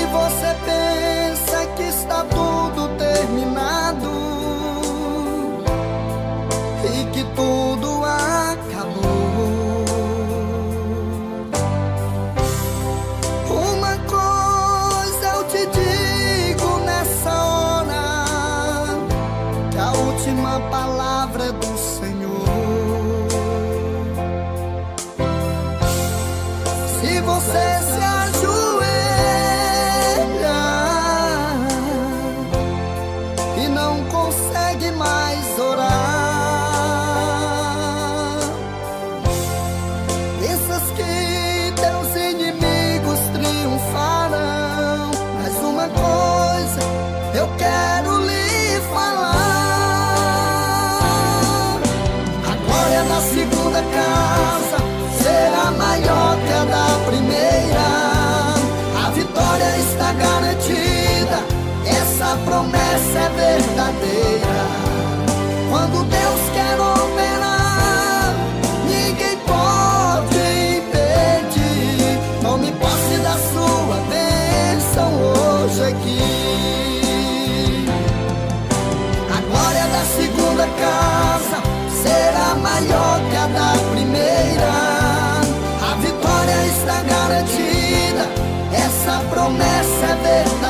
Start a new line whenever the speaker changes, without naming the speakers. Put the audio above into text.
você pensa que está tudo terminado e que tudo acabou, uma coisa eu te digo nessa hora, que a última palavra é do Senhor. Se você se consegue mais orar, pensas que teus inimigos triunfarão, mas uma coisa eu quero lhe falar: a glória da segunda casa será maior que a da primeira. A vitória está garantida, essa promessa é verdadeira. Quando Deus quer operar, ninguém pode impedir. Tome posse da sua bênção hoje aqui. A glória da segunda casa será maior que a da primeira. A vitória está garantida, essa promessa é verdadeira.